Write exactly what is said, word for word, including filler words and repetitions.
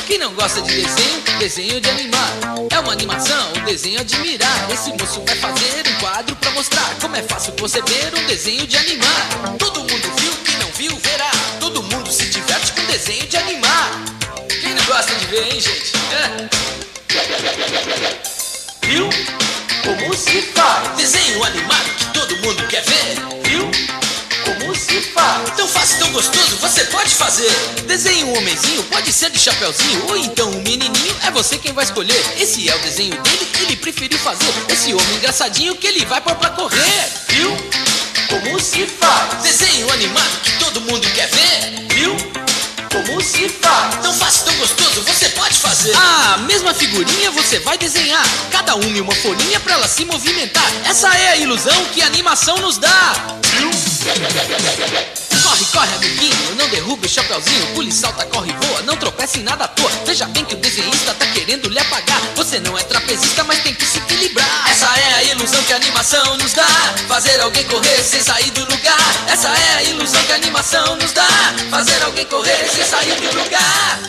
Quem não gosta de desenho, desenho de animar. É uma animação, um desenho a admirar. Esse moço vai fazer um quadro pra mostrar como é fácil conceber um desenho de animar. Todo mundo viu, quem não viu verá. Todo mundo se diverte com desenho de animar. Quem não gosta de ver, hein, gente? É. Viu como se faz? Desenho animado que todo mundo quer ver. Viu como se faz? Tão fácil, tão gostoso, você pode fazer. Desenhe um homenzinho, pode ser de chapeuzinho, ou então um menininho, é você quem vai escolher. Esse é o desenho dele, ele preferiu fazer esse homem engraçadinho que ele vai pôr pra correr. Viu como se faz? Desenho animado que todo mundo quer ver. Viu como se faz? Tão fácil, tão gostoso, você pode fazer. A mesma figurinha você vai desenhar, cada uma em uma folhinha pra ela se movimentar. Essa é a ilusão que a animação nos dá. Viu? Corre, corre, amiguinho, não derrube o chapeuzinho. Pule, salta, corre, voa, não tropece em nada à toa. Veja bem que o desenhista tá querendo lhe apagar. Você não é trapezista, mas tem que se equilibrar. Essa é a ilusão que a animação nos dá, fazer alguém correr sem sair do lugar. Essa é a ilusão que a animação nos dá, fazer alguém correr sem sair do lugar.